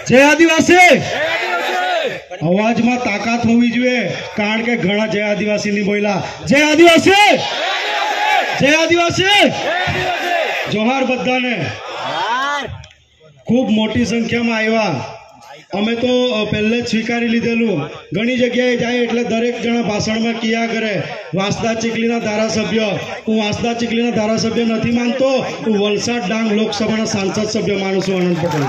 जय आदिवासी अवाज में ताकत होवी जोईए कारण के घणा जय आदिवासी नहीं बोला। जय आदिवासी जय आदिवासी जोहार बधाने। खूब मोटी संख्या में आव्या। अमे तो पहले स्वीकारी लीधेलू। घणी जग्याए जाए एटले दरेक जणा भाषण में किया करे वांसदा चीखलीना धारासभ्य। हूँ वांसदा चीखलीना धारासभ्य नहीं मानतो, हूँ वलसाड डांग लोकसभा सांसद सभ्य मानु छुं आनंद पटेल।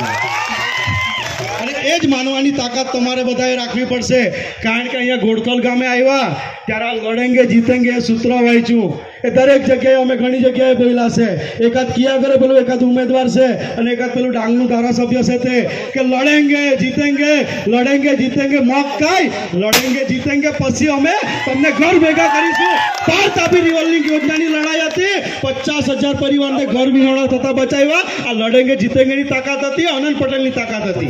एज मानवानी ताकत तमारे बधाए राखवी पड़शे कारण के अहींया घोड़खल गामे आव्या त्यारे लड़ेंगे जीतेंगे सूत्र वांच्યું ए दरेक जग्याए अमे घणी जग्याए बोल्या छे। एकाद किया करे पेलुं एकाद उम्मीदवार छे अने एकाद पेलुं डांगनुं धारासभ्य छे ते के लड़ेंगे जीतेंगे मक्काई लड़ेंगे जीतेंगे पछी अमे तमने घर भेगा करीशुं। 12 तापी रिवॉल्विंग योजनानी लड़ाई हती 50,000 परिवारने घर विहोणा थता बचाव्या। आ लड़ेंगे जीतेंगेनी ताकत हती, आनंद पटेलनी ताकत हती।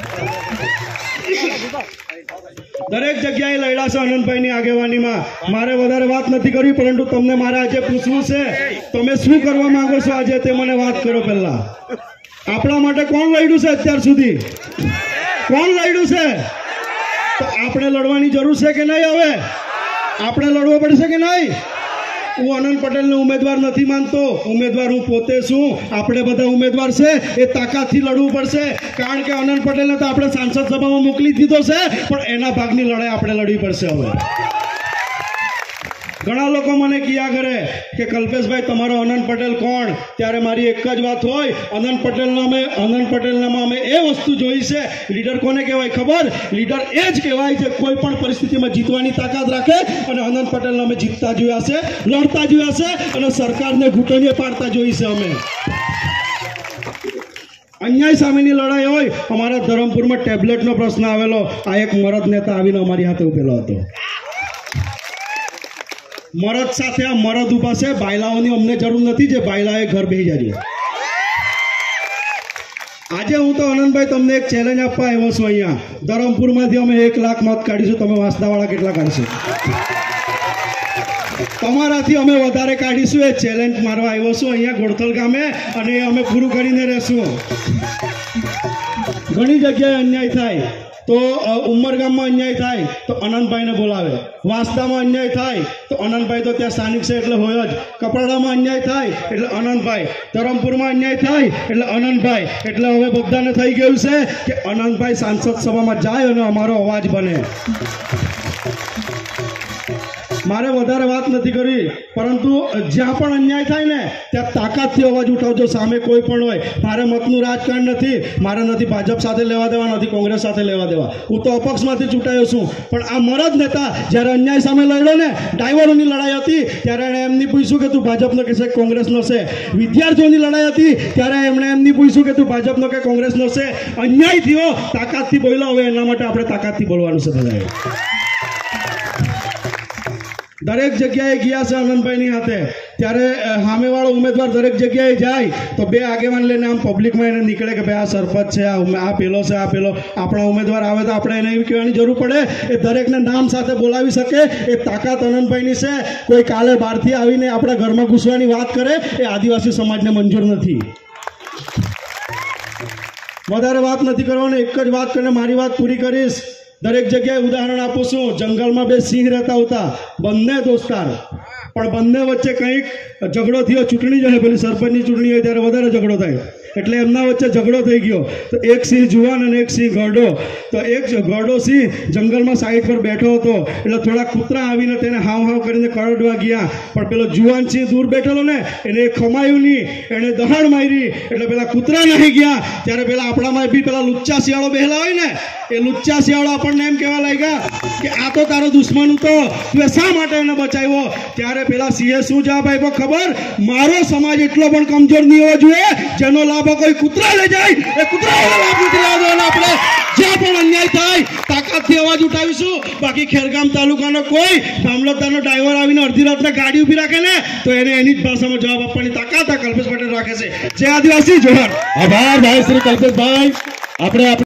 दरेक जग्याए लड्या छे आनंदभाईनी आगेवानीमां। मारे वधारे वात नथी करवी परंतु तमने मारे आजे पूछवुं छे तमे शुं करवा मांगो छो आजे ते मने वात करो। पहेला आपणा माटे कोण लड्युं छे अत्यार सुधी? कोण लड्युं छे? तो आपणे लड़वानी जरूर छे के नहीं? हवे आपणे लड़वो पड़शे के नहीं? हूँ आनंद पटेल ने उम्मीदवार नहीं मानतो। उम्मीदवार हूँ पोते छूं। आपणे बधा उम्मीदवार छे ए ताकतथी लड़वू पड़शे कारण के आनंद पटेल ने तो आपणे सांसद सभा में मोकली दीधो छे पण एना भागनी लड़ाई आपणे लड़वी पड़शे। हवे घणा लोको मने किया करे कि कल्पेश भाई तमारो आनंद पटेल कोण? त्यारे मारी एक ज वात होय आनंद पटेल नाम अमे ए वस्तु जोई छे। लीडर कोने कहेवाय खबर? लीडर ए ज कहेवाय जे कोई पण परिस्थिति में जीतवानी ताकत राखे अने आनंद पटेल ने अमे जीतता जोया छे, लड़ता जोया छे अने सरकारने घूंटणीए पाडता जोई छे। अमे अन्याय सामेनी लड़ाई होय। अमारा धरमपुर में टेब्लेट नो प्रश्न आवेलो। आ एक मरद नेता आवीने अमारी हाथे उभेलो हतो। मरद साथे आ मरद उभा छे। बायलाओनी अमने जरूर नथी जे बायलाए घर बेही जाजे। आज हूँ तो आनंदभाई तमने एक चेलेंज आपवा आव्यो छुं। अहींया धरमपुरमांथी अमे 1 लाख मत काढीशुं। तमे वांसदावाळा केटला काढशो? तमाराथी अमे वधारे काढीशुं। ए चेलेंज मारवा आव्यो छुं अहींया घोड़खल गामे अने अमे पूरुं करीने रहेशुं। घणी जग्याए अन्याय थाय तो उमरगाम में अन्याय थाय तो आनंदभाई ने बोलावे। वांसदा में अन्याय थाय तो आनंदभाई तो त्या स्थानिक छे एटले होय ज। कपराड़ा में अन्याय थाय एटले आनंदभाई, धरमपुर में अन्याय थाय एटले आनंदभाई। एटले हवे बधाने थई गयुं छे के आनंदभाई सांसद सभा में जाय अने अमारो अवाज बने। मारे वधारे वात नथी करवी परंतु ज्यां पण अन्याय थाय ने त्यां ताकतथी अवाज उठावजो। सामे कोई पण होय। मारे मतनुं राजकारण नथी। मारे नथी भाजप साथे लेवा देवा, नथी कोंग्रेस साथे लेवा देवा। हूँ तो अपक्षमांथी चूंटायो छुं पण आ मरद नेता ज्यारे अन्याय सामे लड्यो ने ड्राइवरोनी लड़ाई हती त्यारे एणे एमनी पूछ्युं के तू भाजपनो के छे कोंग्रेसनो छे। विद्यार्थीओनी लड़ाई हती त्यारे एमणे एमनी पूछ्युं के तू भाजपनो के कोंग्रेसनो छे। अन्याय थयो ताकतथी बोल्यो। हवे एना माटे आपणे ताकतथी बोलवानुं छे। बधाए दरेक जग्याए गया छे आनंदभाईनी हाथे त्यारे सामेवाळो उम्मीदवार दरेक जग्याए जाय तो बे आगेवान लईने आम पब्लिक में एने निकळे के भाई आ सरपंच छे, आ पेलो छे, आ पेलो। आपणा उम्मीदवार आवे तो आपणे एने एवुं कहेवानी जरूर पड़े ए दरेकने नाम साथे बोलावी शके ए ताकत आनंदभाईनी छे। कोई काले बहारथी आवीने आपणा घरमां घुसवानी वात करे ए आदिवासी समाजने मंजूर नथी। वधारे वात नथी करवानी। एक ज वात करीने मारी वात पूरी करीश। दरेक जग्याए उदाहरण आपું છું। जंगल में 2 सिंह रहता होता, बंने दोस्तार पण बंने वच्चे कंईक झगड़ो थयो। चूंटणी जणे पेली सरपंचनी चूंटणी होय त्यारे वधारे झगड़ो थाय एटले एमना वच्चे झगड़ो थई गयो। तो एक सिंह जुवान अने एक सिंह घरडो। तो एक घरडो सिंह जंगल में साइड पर बैठो हतो एटले थोड़ा कूतरा आवीने तेने हाव हाव करीने करडवा गया पण पेलो जुवान सिंह दूर बैठेलो ने एने खमायुं नी एने दहाड़ मारी एटले पेला कूतरा नहीं गया। त्यारे पेला आपणामां बी पेला लुच्चा शियाळो बेहेला होय ने ए लुच्चा शियाळो આપણને એમ કહેવા લાગ્યા કે આ તો તારો દુશ્મન હતો, તું શા માટે એને બચાવ્યો? ત્યારે પેલા સિંહે શું જવાબ આપ્યો ખબર? મારો સમાજ એટલો પણ કમજોર નહીં હોવો જોઈએ જેનો લાભ કોઈ કૂતરા લઈ જાય એ કૂતરાઓનો લાભ નથી લેવાનો। અને આપણે જ્યાં પણ અન્યાય થાય તાકાતથી અવાજ ઉઠાવીશું। બાકી ખેરગામ તાલુકાનો કોઈ મામલતદારનો ડ્રાઈવર આવીને અડધી રાતના ગાડી ઊભી રાખે ને તો એને એની જ ભાષામાં જવાબ આપવાની તાકાત આ કલ્પેશ પટેલ રાખે છે। જય આદિવાસી, જોહાર। આભાર ભાઈ શ્રી કલ્પેશભાઈ। આપણે